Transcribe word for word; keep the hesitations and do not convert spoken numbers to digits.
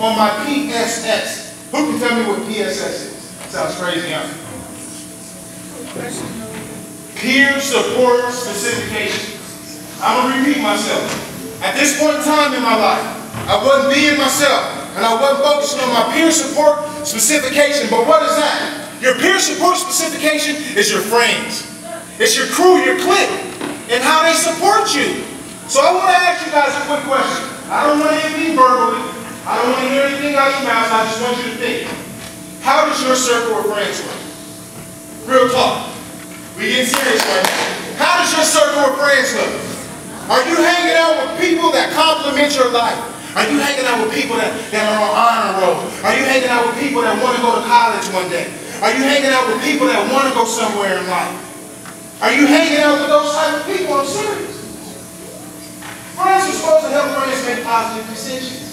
on my P S S. Who can tell me what P S S is? Sounds crazy, huh? Peer support specification. I'm going to repeat myself. At this point in time in my life, I wasn't being myself, and I wasn't focusing on my peer support specification. But what is that? Your peer support specification is your friends. It's your crew, your clique, and how they support you. So I want to ask you guys a quick question. I don't want anything verbally. I don't want to hear anything out your mouth. I just want you to think. How does your circle of friends work? Real talk. We getting serious right now. How does your circle of friends look? Are you hanging out with people that compliment your life? Are you hanging out with people that, that are on honor roll? Are you hanging out with people that want to go to college one day? Are you hanging out with people that want to go somewhere in life? Are you hanging out with those type of people? I'm serious. Friends are supposed to help friends make positive decisions.